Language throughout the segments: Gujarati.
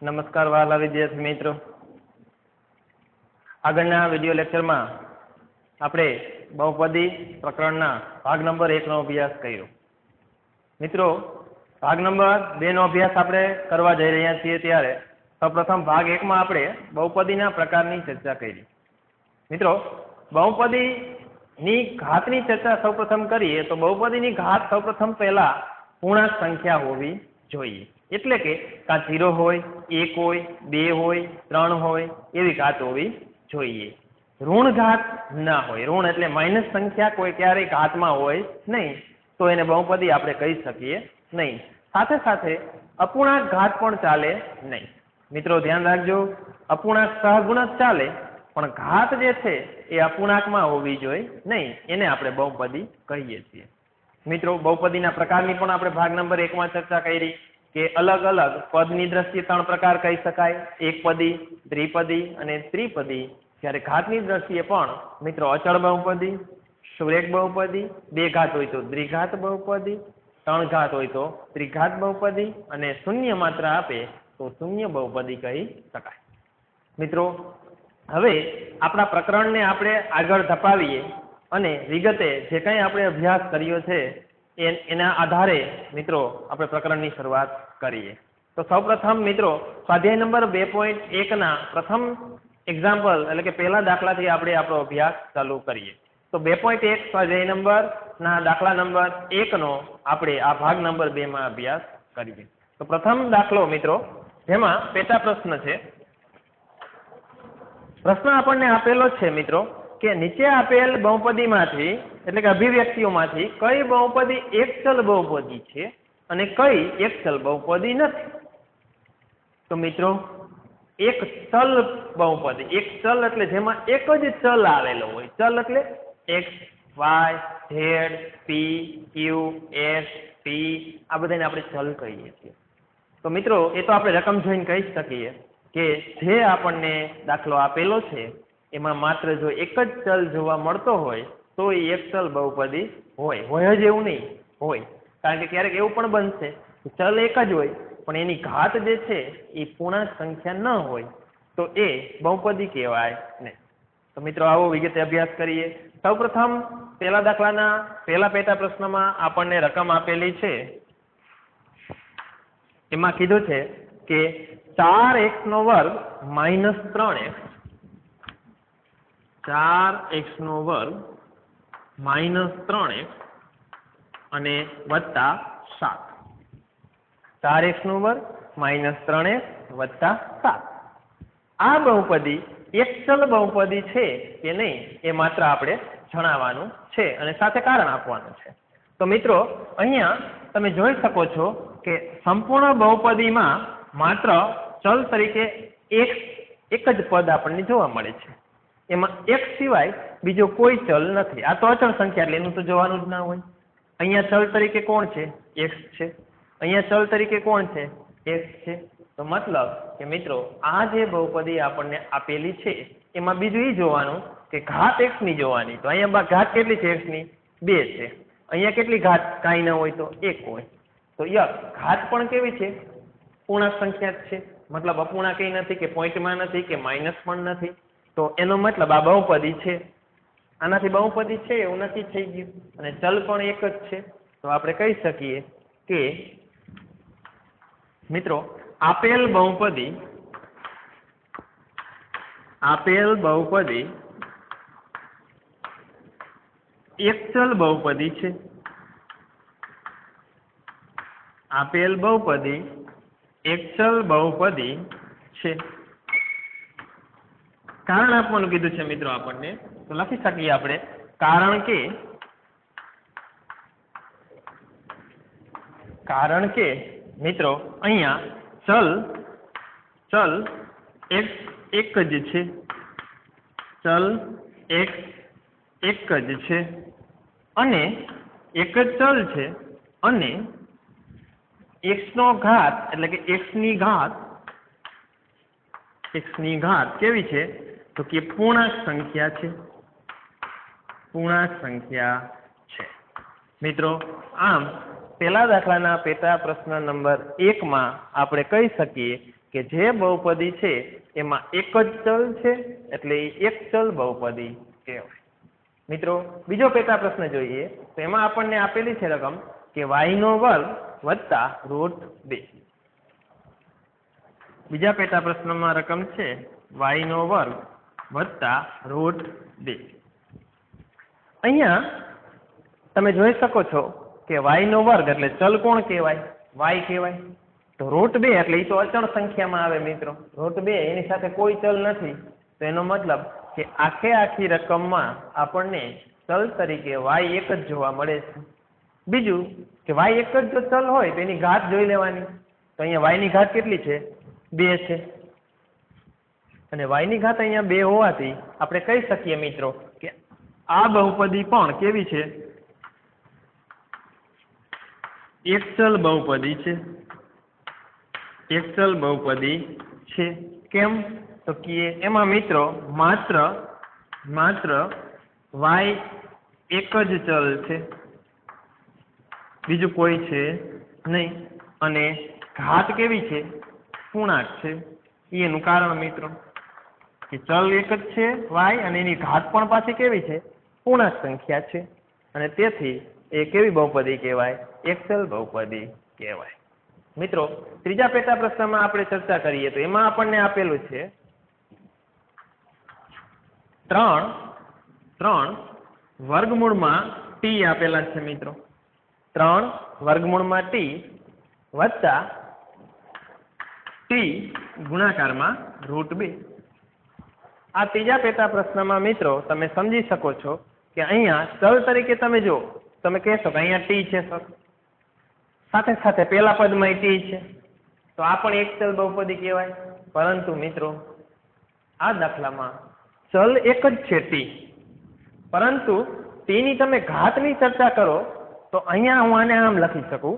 નમસ્કાર વહાલા વિદ્યાર્થી મિત્રો, આગળના વિડીયો લેક્ચરમાં આપણે બહુપદી પ્રકરણના ભાગ નંબર 1 નો અભ્યાસ કર્યો. મિત્રો, ભાગ નંબર 2 નો અભ્યાસ આપણે કરવા જઈ રહ્યા છીએ ત્યારે સૌપ્રથમ ભાગ 1 માં આપણે બહુપદીના પ્રકારની ચર્ચા કરી. મિત્રો, બહુપદીની ઘાતની ચર્ચા સૌપ્રથમ કરીએ તો બહુપદીની ઘાત સૌપ્રથમ પહેલા પૂર્ણાંક સંખ્યા હોવી જોઈએ. એટલે કે કાં 0 હોય, 1 હોય, 2 હોય, 3 હોય એવી ઘાત હોવી જોઈએ. ઋણ ઘાત ના હોય. ઋણ એટલે માઇનસ સંખ્યા કોઈ ક્યારેય ઘાતમાં હોય નહીં, તો એને બહુપદી આપણે કહી શકીએ નહીં. સાથે સાથે અપૂર્ણાંક ઘાત પણ ચાલે નહીં. મિત્રો ધ્યાન રાખજો, અપૂર્ણાંક સહગુણક ચાલે, પણ ઘાત જે છે એ અપૂર્ણાંકમાં હોવી જોઈએ નહીં. એને આપણે બહુપદી કહીએ છીએ. મિત્રો, બહુપદીના પ્રકારની પણ આપણે ભાગ નંબર 1 માં ચર્ચા કરી કે અલગ અલગ પદની દ્રષ્ટિએ 3 પ્રકાર કહી શકાય: એકપદી, દ્વિપદી અને ત્રિપદી. જ્યારે ઘાતની દ્રષ્ટિએ પણ મિત્રો અચળ બહુપદી, સુરેખ બહુપદી, 2 ઘાત હોય તો દ્વિઘાત બહુપદી, 3 ઘાત હોય તો ત્રિઘાત બહુપદી અને શૂન્ય માત્રા આપે તો શૂન્ય બહુપદી કહી શકાય. મિત્રો, હવે આપણા પ્રકરણને આપણે આગળ ધપાવીએ અને વિગતે જે કંઈ આપણે અભ્યાસ કર્યો છે એના આધારે મિત્રો આપણે પ્રકરણની શરૂઆત કરીએ. તો સૌપ્રથમ મિત્રો સ્વાધ્યાય નંબર 2.1 ના પ્રથમ એક્ઝામ્પલ એટલે કે પહેલા દાખલાથી આપણે આપણો અભ્યાસ ચાલુ કરીએ. તો 2.1 સ્વાધ્યાય નંબર ના દાખલા નંબર 1 નો આપણે આ ભાગ નંબર 2 માં અભ્યાસ કરીએ. તો પ્રથમ દાખલો મિત્રો, જેમાં પેટા પ્રશ્ન છે. પ્રશ્ન આપણને આપેલો છે મિત્રો કે નીચે આપેલ બહુપદીમાંથી એટલે કે અભિવ્યક્તિઓમાંથી કઈ બહુપદી એક ચલ બહુપદી છે અને કઈ એક ચલ બહુપદી નથી. તો મિત્રો, એક ચલ બહુપદી, એક ચલ એટલે જેમાં એક જ ચલ આવેલો હોય. ચલ એટલે x, y, z, p, q, s, t આ બધાને આપણે ચલ કહીએ છીએ. તો મિત્રો, એ તો આપણે રકમ જોઈને કહી શકીએ કે જે આપણને દાખલો આપેલો છે એમાં માત્ર જો એક જ ચલ જોવા મળતો હોય તો એ એક ચલ બહુપદી હોય જ એવું નહીં હોય. કારણ કે ક્યારેક એવું પણ બનશે કે ચલ એક જ હોય પણ એની ઘાત જે છે એ પૂર્ણાંક સંખ્યા ન હોય તો એ બહુપદી કહેવાય નહીં. તો મિત્રો, આવો વિગતે અભ્યાસ કરીએ. સૌપ્રથમ પહેલા દાખલાના પહેલા પેટા પ્રશ્નમાં આપણને રકમ આપેલી છે. એમાં કીધું છે કે 4x² - 3x, 4x² - 3x અને વત્તા 7. 4x² - 3x વત્તા 7. આ બહુપદી એક ચલ બહુપદી છે કે નહીં એ માત્ર આપણે જણાવવાનું છે અને સાથે કારણ આપવાનું છે. તો મિત્રો, અહીંયા તમે જોઈ શકો છો કે સંપૂર્ણ બહુપદીમાં માત્ર ચલ તરીકે એક જ પદ આપણને જોવા મળે છે. એમાં એક સિવાય બીજો કોઈ ચલ નથી. આ તો અચળ સંખ્યા એટલે એનું તો જોવાનું જ ના હોય. અહીંયા ચલ તરીકે કોણ છે? x છે. અહીંયા ચલ તરીકે કોણ છે? x છે. તો મતલબ કે મિત્રો, આ જે બહુપદી આપણને આપેલી છે એમાં બીજું એ જોવાનું કે ઘાત x ની જોવાની. તો અહીંયા ઘાત કેટલી છે? x ની 2 છે. અહીંયા કેટલી ઘાત? કાંઈ ન હોય તો 1 હોય. તો ઘાત પણ કેવી છે? પૂર્ણાંક સંખ્યા જ છે. મતલબ અપૂર્ણાંક કઈ નથી કે પોઈન્ટમાં નથી કે માઇનસ પણ નથી. તો એનો મતલબ આ બહુપદી છે. આનાથી બહુપદી છે એવું નથી થઈ ગયું અને ચલ પણ એક જ છે. તો આપણે કહી શકીએ કે મિત્રો, આપેલ બહુપદી એક ચલ બહુપદી છે. આપેલ બહુપદી એક ચલ બહુપદી છે. કારણ આપવાનું કીધું છે મિત્રો આપણને, તો લખી શકીએ આપણે કારણ કે મિત્રો અહીંયા ચલ x એક જ છે. ચલ x એક જ છે અને એક જ ચલ છે અને x નો ઘાત એટલે કે x ની ઘાત કેવી છે? તો કે પૂર્ણાંક સંખ્યા છે. મિત્રો, આમ પહેલા દાખલાના પેટા પ્રશ્ન નંબર 1 માં આપણે કહી શકીએ કે જે બહુપદી છે એમાં એક જ ચલ છે એટલે એ એક ચલ બહુપદી કહેવાય. મિત્રો બીજો પેટા પ્રશ્ન જોઈએ તો એમાં આપણને આપેલી છે રકમ કે y નો વર્ગ વત્તા √2. બીજા પેટા પ્રશ્નમાં રકમ છે y નો વર્ગ વત્તા √2. અહીંયા તમે જોઈ શકો છો કે y નો વર્ગ એટલે ચલ કોણ કહેવાય? y કહેવાય. તો √2 એટલે એ તો અચળ સંખ્યામાં આવે મિત્રો. √2 એની સાથે કોઈ ચલ નથી, તો એનો મતલબ કે આખી રકમમાં આપણને ચલ તરીકે y એક જ જોવા મળે છે. બીજું કે y એક જ જો ચલ હોય તો એની ઘાત જોઈ લેવાની. તો અહીંયા y ની ઘાત કેટલી છે? 2 છે. અને y ની ઘાત અહીંયા 2 હોવાથી આપણે કહી શકીએ મિત્રો કે આ બહુપદી પણ કેવી છે? એક ચલ બહુપદી છે. એક ચલ બહુપદી છે. કેમ? તો કે એમાં મિત્રો માત્ર y એક જ ચલ છે, બીજું કોઈ છે નહીં. અને ઘાત કેવી છે? પૂર્ણાંક છે. એનું કારણ મિત્રો કે ચલ એક જ છે y અને એની ઘાત પણ પાછી કેવી છે? પૂર્ણાંક સંખ્યા છે. અને તેથી એ કેવી બહુપદી કહેવાય? એક ચલ બહુપદી કહેવાય. મિત્રો ત્રીજા પેટા પ્રશ્નમાં આપણે ચર્ચા કરીએ તો એમાં આપણને આપેલું છે 3 વર્ગમૂળમાં t આપેલા છે મિત્રો. 3 વર્ગમૂળમાં t વત્તા t ગુણાકારમાં √2. આ ત્રીજા પેટા પ્રશ્નમાં મિત્રો તમે સમજી શકો છો કે અહીંયા ચલ તરીકે તમે જો તમે કહેશો કે અહીંયા t છે સર, સાથે સાથે પહેલા પદમાં t છે, તો આ પણ એક ચલ બહુપદી કહેવાય. પરંતુ મિત્રો આ દાખલામાં ચલ એક જ છે t, પરંતુ t ની તમે ઘાતની ચર્ચા કરો તો અહીંયા હું આને આમ લખી શકું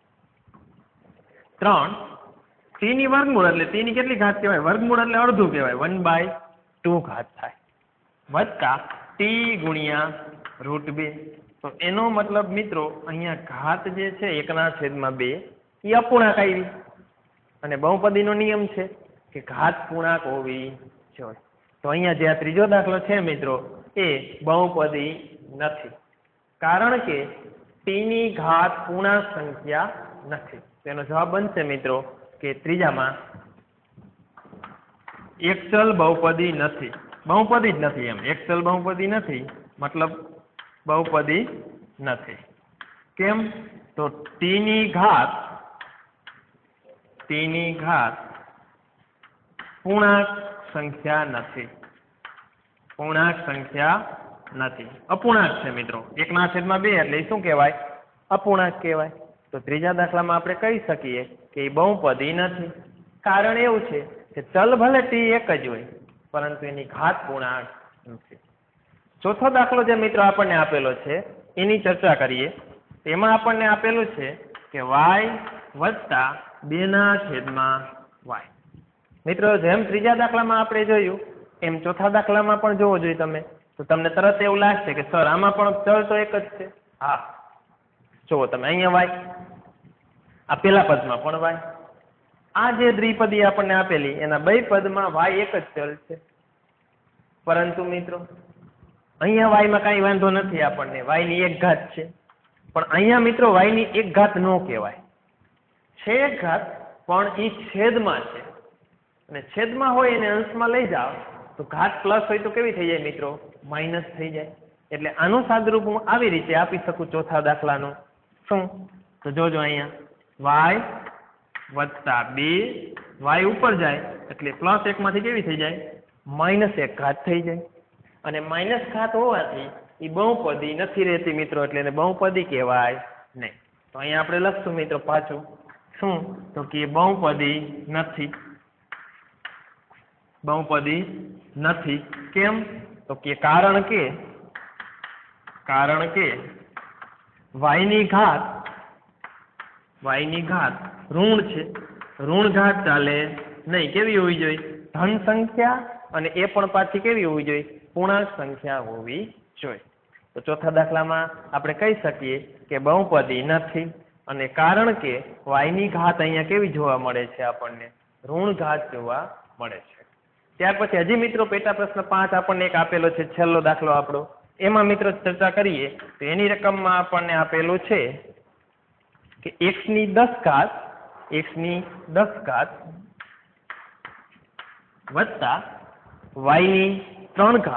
3 t ની વર્ગમૂળ એટલે t ની કેટલી ઘાત કહેવાય? વર્ગમૂળ એટલે અડધું કહેવાય, 1/2 ઘાત થાય, વત્તા t ગુણ્યા √2. તો એનો મતલબ મિત્રો અહીંયા ઘાત જે છે 1/2 એ અપૂર્ણાંક આવી. અને બહુપદીનો નિયમ છે કે ઘાત પૂર્ણાંક હોવી જોઈએ. તો અહીંયા જે આ ત્રીજો દાખલો છે મિત્રો એ બહુપદી નથી, કારણ કે t ની ઘાત પૂર્ણાંક સંખ્યા નથી. તેનો જવાબ બનશે મિત્રો કે ત્રીજામાં એક ચલ બહુપદી નથી. બહુપદી જ નથી એમ, એક ચલ બહુપદી નથી મતલબ બહુપદી નથી. કેમ? તો t ની ઘાત પૂર્ણાંક સંખ્યા નથી. પૂર્ણાંક સંખ્યા નથી, અપૂર્ણાંક છે મિત્રો. 1/2 એટલે એ શું કહેવાય? અપૂર્ણાંક કહેવાય. તો ત્રીજા દાખલામાં આપણે કહી શકીએ કે એ બહુપદી નથી. કારણ એવું છે કે ચલ ભલે t એક જ હોય પરંતુ એની ઘાત પૂર્ણાંક નથી. ચોથો દાખલો જે મિત્રો આપણને આપેલો છે એની ચર્ચા કરીએ. એમાં આપણને આપેલું છે કે y વત્તા 2/y. મિત્રો જેમ ત્રીજા દાખલામાં આપણે જોયું એમ ચોથા દાખલામાં પણ જોવો જોઈએ તમે, તો તમને તરત એવું લાગશે કે સર આમાં પણ ચલ તો એક જ છે. હા, જુઓ તમે અહીંયા y, આ પહેલા પદમાં પણ y. આ જે દ્વિપદી આપણને આપેલી એના બે પદમાં y એક જ ચલ છે. પરંતુ મિત્રો અહીંયા y માં કાંઈ વાંધો નથી, આપણને y ની એક ઘાત છે. પણ અહીંયા મિત્રો y ની એક ઘાત ન કહેવાય, છે એક ઘાત પણ એ છેદમાં છે. અને છેદમાં હોય એને અંશમાં લઈ જાઓ તો ઘાત પ્લસ હોય તો કેવી થઈ જાય મિત્રો? માઇનસ થઈ જાય. એટલે આનું સાદુરૂપ હું આવી રીતે આપી શકું ચોથા દાખલાનું. શું? તો જોજો અહીંયા y વત્તા 2, y ઉપર જાય એટલે +1 માંથી કેવી થઈ જાય? -1 ઘાત થઈ જાય. અને માઇનસ ઘાત હોવાથી એ બહુપદી નથી રહેતી મિત્રો, એટલે એને બહુપદી કહેવાય નહીં. તો અહીંયા આપણે લખશું મિત્રો પાછું શું? તો કે બહુપદી નથી. બહુપદી નથી. કેમ? તો કે કારણ કે y ની ઘાત ઋણ છે. ઋણ ઘાત ચાલે નહીં. કેવી હોવી જોઈએ? ધન સંખ્યા. અને એ પણ પાછી કેવી હોવી જોઈએ? પૂર્ણાંક સંખ્યા હોવી જોઈએ. તો ચોથા દાખલામાં આપણે કહી શકીએ કે બહુપદી નથી. અને કારણ કે y ની ઘાત અહીંયા કેવી જોવા મળે છે? આપણને ઋણ ઘાત જોવા મળે છે. ત્યાર પછી હજી મિત્રો પેટા પ્રશ્ન 5 આપણને એક આપેલો છે, છેલ્લો દાખલો આપણો. એમાં મિત્રો ચર્ચા કરીએ તો એની રકમમાં આપણને આપેલું છે કે x⁻10 વત્તા y⁻3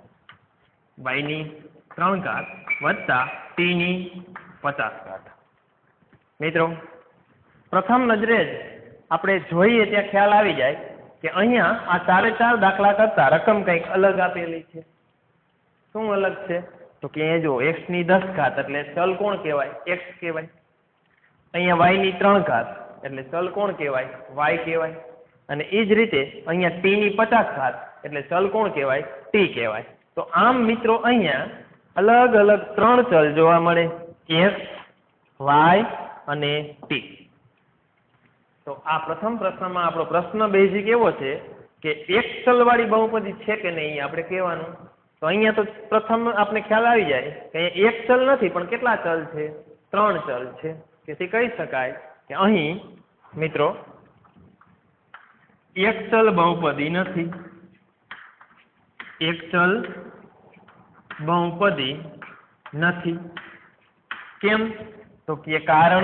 વત્તા t⁻50. મિત્રો પ્રથમ નજરે જ આપણે જોઈએ ત્યાં ખ્યાલ આવી જાય કે અહીંયા આ 4 દાખલા કરતા રકમ કંઈક અલગ આપેલી છે. શું અલગ છે? તો કે એ જો x⁻10 એટલે ચલ કોણ કહેવાય? x કહેવાય. અહીંયા y⁻3 એટલે ચલ કોણ કહેવાય? y કહેવાય. અને એ જ રીતે અહીંયા t⁻50 એટલે ચલ કોણ કહેવાય? t કહેવાય. તો આમ મિત્રો અહીંયા અલગ અલગ 3 ચલ જોવા મળે, x, y અને t. તો આ પ્રથમ પ્રશ્નમાં આપણો પ્રશ્ન બેઝિક એવો છે કે એક ચલવાળી બહુપદી છે કે નહીં આપણે કહેવાનું. તો અહીંયા તો પ્રથમ આપણે ખ્યાલ આવી જાય કે અહીંયા એક ચલ નથી પણ કેટલા ચલ છે? 3 ચલ છે. તેથી કહી શકાય કે અહીં મિત્રો એક ચલ બહુપદી નથી. એક ચલ બહુપદી નથી. કેમ? તો કે કારણ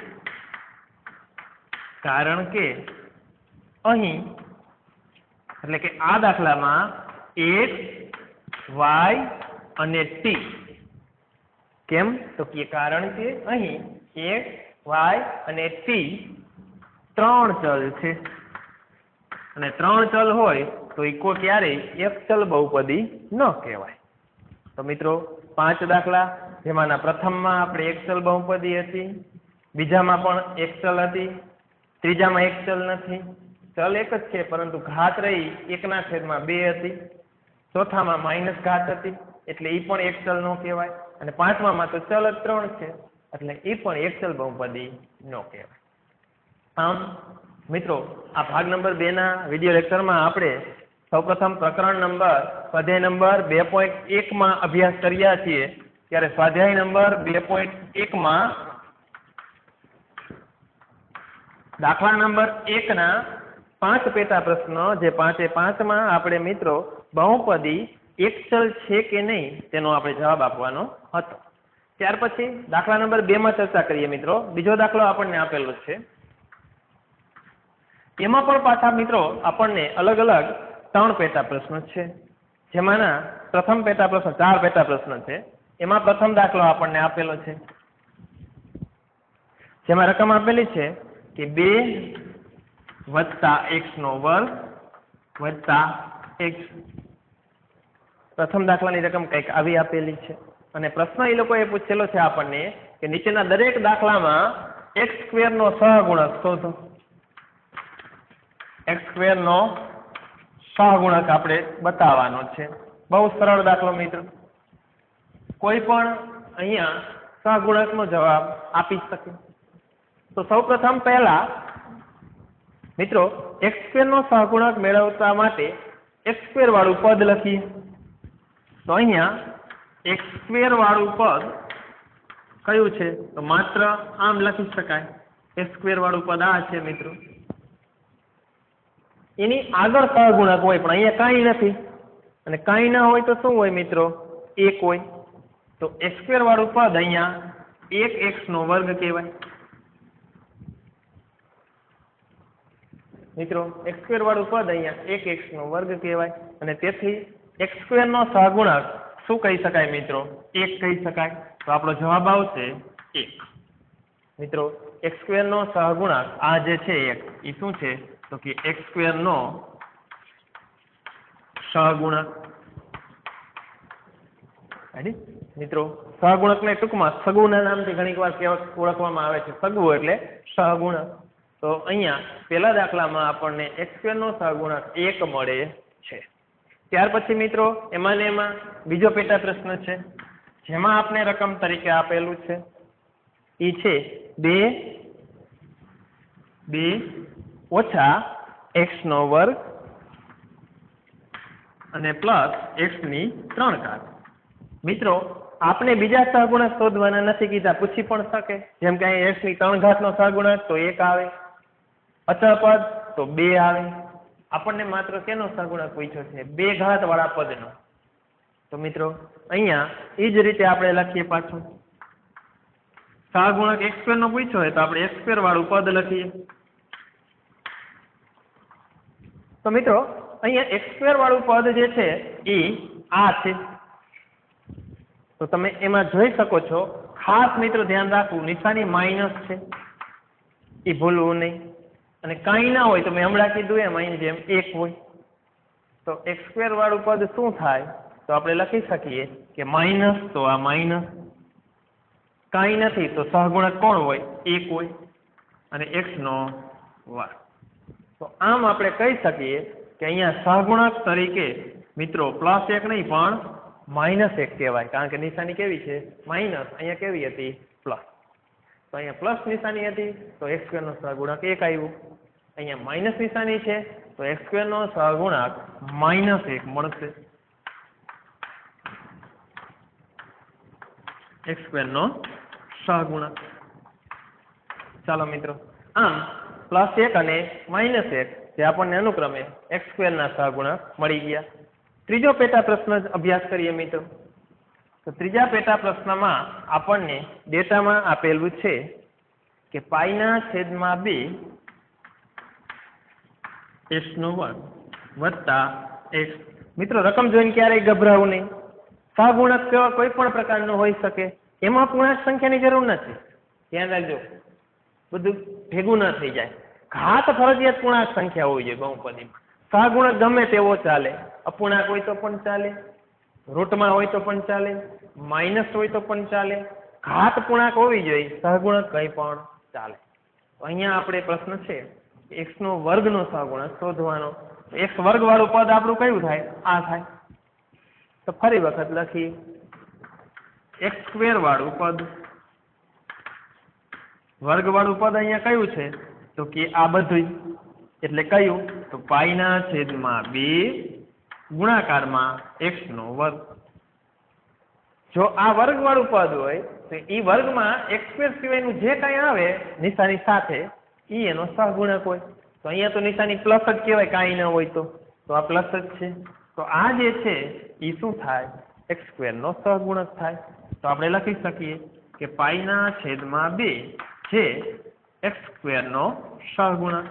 કે અહીં એટલે કે આ દાખલામાં x, y અને t. કેમ? તો કે કારણ કે અહીં x, y અને t 3 ચલ છે અને 3 ચલ હોય તો એ ક્યારેય એક ચલ બહુપદી ન કહેવાય. તો મિત્રો 5 દાખલા, જેમાંના પ્રથમમાં આપણે એક ચલ બહુપદી હતી, બીજામાં પણ એક ચલ હતી, ત્રીજામાં એક ચલ નથી, ચલ એક જ છે પરંતુ ઘાત રહી 1/2 હતી, ચોથામાં માઇનસ ઘાત હતી એટલે એ પણ એક ચલ ન કહેવાય, અને 5મામાં તો ચલ જ 3 છે એટલે એ પણ એક ચલ બહુપદી ન કહેવાય. આમ મિત્રો આ ભાગ નંબર 2 ના વિડીયો લેક્ચરમાં આપણે સૌપ્રથમ પ્રકરણ નંબર સ્વાધ્યાય નંબર 2.1 માં અભ્યાસ કર્યા છીએ. ત્યારે સ્વાધ્યાય નંબર 2.1 માં દાખલા નંબર 1 ના 5 પેટા પ્રશ્નો, જે 5 માં આપણે મિત્રો બહુપદી એક ચલ છે કે નહીં તેનો આપણે જવાબ આપવાનો હતો. ત્યાર પછી દાખલા નંબર 2 માં ચર્ચા કરીએ મિત્રો. બીજો દાખલો આપણને આપેલો છે. એમાં પણ પાછા મિત્રો આપણને અલગ અલગ 3 પેટા પ્રશ્નો છે, જેમાંના પ્રથમ પેટા પ્રશ્ન 4 પેટા પ્રશ્ન છે. એમાં પ્રથમ દાખલો આપણને આપેલો છે, જેમાં રકમ આપેલી છે કે 2 + x² + x. પ્રથમ દાખલાની રકમ કંઈક આવી આપેલી છે અને પ્રશ્ન એ લોકોએ પૂછેલો છે આપણને કે નીચેના દરેક દાખલામાં x² નો સહગુણક શોધો. x² નો સહગુણક આપણે બતાવવાનો છે. બહુ સરળ દાખલો મિત્રો, કોઈ પણ અહીંયા સહગુણકનો જવાબ આપી શકે. તો સૌપ્રથમ પહેલા મિત્રો x² નો સહગુણક મેળવવા માટે x² વાળું પદ લખીએ. તો અહીંયા x² વાળું પદ કયું છે? તો માત્ર આમ લખી શકાય. x² વાળું પદ આ છે મિત્રો. એની આગળ સહગુણક હોય પણ અહીંયા કાંઈ નથી, અને કાંઈ ના હોય તો શું હોય મિત્રો? 1 હોય. તો x² વાળું પદ અહીંયા 1x² કહેવાય. મિત્રો x² વાળું પદ અહીંયા 1x² કહેવાય, અને તેથી x² નો સહગુણક શું કહી શકાય મિત્રો? 1 કહી શકાય. તો આપણો જવાબ આવશે 1. મિત્રો x² નો સહગુણક આ જે છે 1, એ શું છે? તો કે x² નો સહગુણક. મિત્રો સહગુણકને ટૂંકમાં સગુના નામથી ઘણીક વાર ઓળખવામાં આવે છે. સગુ એટલે સહગુણક. તો અહીંયા પહેલા દાખલામાં આપણને x² નો સહગુણક 1 મળે છે. ત્યાર પછી મિત્રો એમાં ને એમાં બીજો પેટા પ્રશ્ન છે, જેમાં આપણે રકમ તરીકે આપેલું છે એ છે 2 ઓછા x² અને પ્લસ x⁻3. મિત્રો આપણે બીજા સહગુણક શોધવાના નથી કીધા, પૂછી પણ શકે. જેમ કે અહીં x⁻3 નો સહગુણક તો 1 આવે, અચળ પદ તો તો 2 આવે. આપણને માત્ર કેનો સહગુણક પૂછ્યો છે? 2 ઘાત વાળા પદનો. તો મિત્રો અહીંયા એ જ રીતે આપણે લખીએ પાછું. સહગુણક x² નો પૂછ્યો હોય તો આપણે x² વાળું પદ લખીએ. તો મિત્રો અહીંયા x² વાળું પદ જે છે એ આ છે. તો તમે એમાં જોઈ શકો છો, ખાસ મિત્રો ધ્યાન રાખવું, નિશાની માઇનસ છે, એ ભૂલવું નહીં. અને કાંઈ ના હોય તો મેં હમણાં કીધું એમ અહીં જેમ 1 હોય તો x² વાળું પદ શું થાય? તો આપણે લખી શકીએ કે માઇનસ, તો આ માઇનસ. કાંઈ નથી તો સહગુણક કોણ હોય? 1 હોય અને x નો વર્ગ. તો આમ આપણે કહી શકીએ કે અહીંયા સહગુણક તરીકે મિત્રો +1 નહીં પણ -1 કહેવાય, કારણ કે નિશાની કેવી છે? માઇનસ. અહીંયા કેવી હતી? પ્લસ. તો અહીંયા પ્લસ નિશાની હતી તો x² નો સહગુણક 1 આવ્યું. અહીંયા માઇનસ નિશાની છે તો x² નો સહગુણક -1 મળશે. x² નો સહગુણક. ચાલો મિત્રો, આમ +1 અને -1 જે આપણને અનુક્રમે x² ના સહગુણક મળી ગયા. ત્રીજો પેટા પ્રશ્ન અભ્યાસ કરીએ મિત્રો. તો ત્રીજા પેટા પ્રશ્નમાં આપણને ડેટામાં આપેલું છે કે π/2 x² વત્તા x. મિત્રો રકમ જોઈને ક્યારેય ગભરાવું નહીં. સહગુણક કોઈ પણ પ્રકારનો હોઈ શકે, એમાં પૂર્ણાંક સંખ્યાની જરૂર નથી. ધ્યાન રાખજો, બધું ભેગું ન થઈ જાય. ઘાત ફરજિયાત પૂર્ણાંક સંખ્યા હોવી જોઈએ બહુપદીમાં. સહગુણક ગમે તેવો ચાલે, અપૂર્ણાંક હોય તો પણ ચાલે, રૂટમાં હોય તો પણ ચાલે, માઇનસ હોય તો પણ ચાલે, ઘાત પૂર્ણાંક હોવી જોઈએ, સહગુણક કંઈ પણ ચાલે. તો અહીંયા આપણે પ્રશ્ન છે x² નો સહગુણક શોધવાનો. x² વાળું પદ આપણું કયું થાય? આ થાય. તો ફરી વખત લખીએ, x² વાળું પદ, વર્ગ વાળું પદ અહીંયા કયું છે? તો કે આ બધું. એટલે કયું? તો π/2 ગુણાકારમાં x². જો આ વર્ગ વાળું પદ હોય તો એ વર્ગમાં x² સિવાયનું જે કાંઈ આવે નિશાની સાથે એ એનો સહગુણક હોય. તો અહીંયા તો નિશાની પ્લસ જ કહેવાય, કાંઈ ન હોય તો આ પ્લસ જ છે. તો આ જે છે એ શું થાય? x² નો સહગુણક થાય. તો આપણે લખી શકીએ કે π/2 છે x² નો સહગુણક.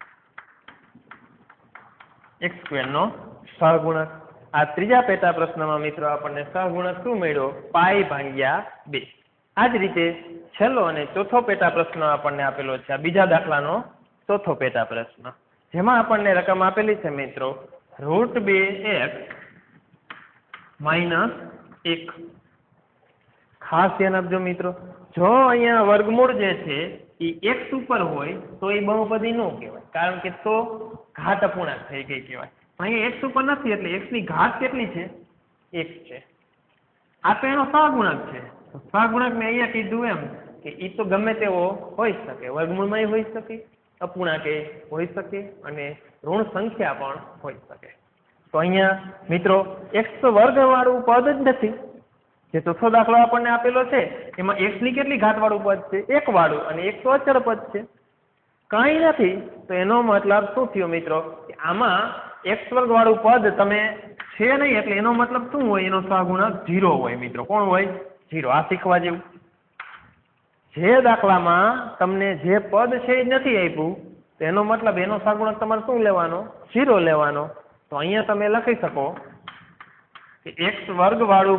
x² નો સહગુણક. આ ત્રીજા પેટા પ્રશ્નમાં મિત્રો આપણને સહગુણક શું મળ્યો? π/2. આ જ રીતે છેલ્લો અને ચોથો પેટા પ્રશ્ન આપણને આપેલો છે. આ બીજા દાખલાનો ચોથો પેટા પ્રશ્ન, જેમાં આપણને રકમ આપેલી છે મિત્રો √2x - 1. ખાસ ધ્યાન આપજો મિત્રો, જો અહીંયા વર્ગમૂળ જે છે એ x ઉપર હોય તો એ બહુપદી ન કહેવાય, કારણ કે તો ઘાત અપૂર્ણાંક થઈ ગઈ કહેવાય. પણ અહીંયા x ઉપર નથી એટલે x ની ઘાત કેટલી છે? 1 છે. આ તો એનો સહગુણક છે. સહગુણક મેં અહીંયા કીધું એમ કે એ તો ગમે તેવો હોઈ શકે, વર્ગમૂળમાં હોઈ શકે, અપૂર્ણાંકે હોઈ શકે અને ઋણ સંખ્યા પણ હોઈ શકે. તો અહીંયા મિત્રો x² વાળું પદ જ નથી. જે ચોથો દાખલો આપણને આપેલો છે એમાં x ની કેટલી ઘાત વાળું પદ છે? 1 વાળું, અને x તો અચળ પદ છે, કાંઈ નથી. તો એનો મતલબ શું થયો મિત્રો? કે આમાં x² વાળું પદ તમે છે નહીં, એટલે એનો મતલબ શું હોય? એનો સહગુણક 0 હોય મિત્રો. કોણ હોય? 0. આ શીખવા જેવું. જે દાખલામાં તમને જે પદ છે એ નથી આપ્યું તો એનો મતલબ એનો સહગુણક તમારે શું લેવાનો? 0 લેવાનો. તો અહીંયા તમે લખી શકો કે x² વાળું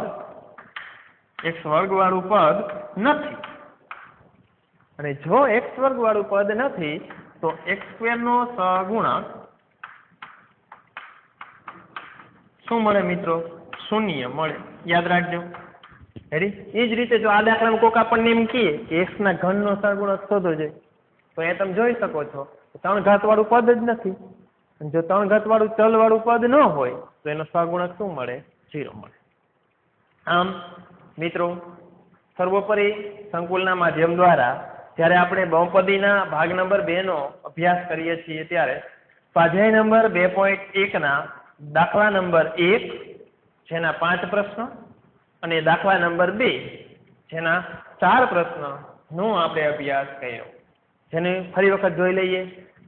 પદ નથી. અને જો x² વાળું પદ નથી તો x² નો સહગુણક શું મળે મિત્રો? 0 મળે. યાદ રાખજો. રેડી? એ જ રીતે જો આ દાખલામાં કોઈક આપણને એમ કહે કે x ના ઘનનો સહગુણક શોધો છે તો એ તમે જોઈ શકો છો 3 ઘાત વાળું પદ જ નથી. જો 3 ઘાત વાળું ચલ વાળું પદ ન હોય તો એનો સહગુણક શું મળે? 0 મળે. આમ મિત્રો સર્વોપરી સંકુલના માધ્યમ દ્વારા જ્યારે આપણે બહુપદીના ભાગ નંબર 2 નો અભ્યાસ કરીએ છીએ ત્યારે સ્વાધ્યાય નંબર 2.1 ના દાખલા નંબર 1 જેના 5 પ્રશ્નો અને દાખલા નંબર 2 જેના 4 પ્રશ્નનો આપણે અભ્યાસ કર્યો. જેને ફરી વખત જોઈ લઈએ.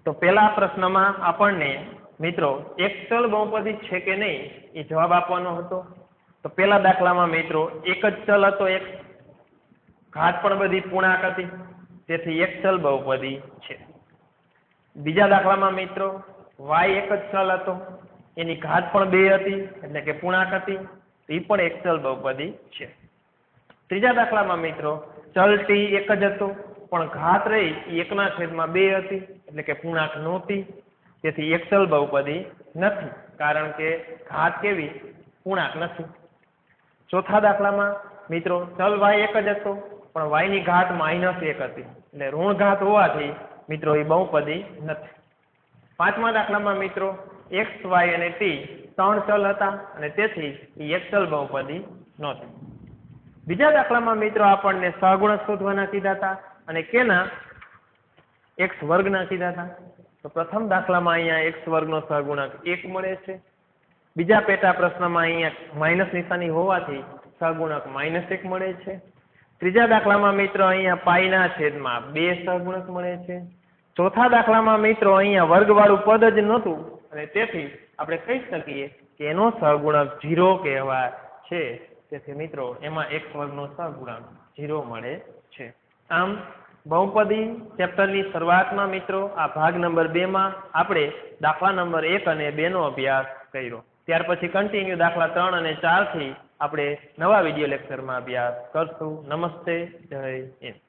તો પેલા પ્રશ્નમાં આપણને મિત્રો એક ચલ બહુપદી છે કે નહીં એ જવાબ આપવાનો હતો. તો પેલા દાખલામાં મિત્રો એક જ ચલ હતો, એક ઘાત પણ બધી પૂર્ણાંક હતી, તેથી એક ચલ બહુપદી છે. બીજા દાખલામાં મિત્રો y એક જ ચલ હતો, એની ઘાત પણ 2 હતી એટલે કે પૂર્ણાંક હતી, એ પણ એક ચલ બહુપદી છે. ત્રીજા દાખલામાં મિત્રો ચલ t એક જ હતો પણ ઘાત રહી એ 1/2 હતી એટલે કે પૂર્ણાંક નહોતી, તેથી એક ચલ બહુપદી નથી, કારણ કે ઘાત કેવી પૂર્ણાંક નથી. ચોથા દાખલામાં મિત્રો ચલ y એક જ હતો પણ y ની ઘાત -1 હતી એટલે ઋણ ઘાત હોવાથી મિત્રો એ બહુપદી નથી. પાંચમા દાખલામાં મિત્રો x y અને t 3 ચલ હતા અને તેથી એ એક ચલ બહુપદી નહોતી. બીજા દાખલામાં મિત્રો આપણને સહગુણક શોધવાના કીધા હતા અને કેના x વર્ગના કીધા હતા. તો પ્રથમ દાખલામાં અહીંયા x વર્ગનો સહગુણક 1 મળે છે. બીજા પેટા પ્રશ્નમાં અહીંયા માઇનસ નિશાની હોવાથી સહગુણક -1 મળે છે. ત્રીજા દાખલામાં મિત્રો અહીંયા પાઈના છેદમાં 2 સહગુણક મળે છે. ચોથા દાખલામાં મિત્રો અહીંયા વર્ગવાળું પદ જ નહોતું અને તેથી આપણે કહી શકીએ કે એનો સહગુણક 0 કહેવાય છે. તેથી મિત્રો એમાં x વર્ગનો સહગુણક 0 મળે છે. આમ બહુપદી ચેપ્ટરની શરૂઆતમાં મિત્રો આ ભાગ નંબર 2 માં આપણે દાખલા નંબર 1 અને 2 નો અભ્યાસ કર્યો. ત્યાર પછી કન્ટિન્યુ દાખલા 3 અને 4 થી આપણે નવા વિડીયો લેક્ચરમાં અભ્યાસ કરશું. નમસ્તે, જય હિન્દ.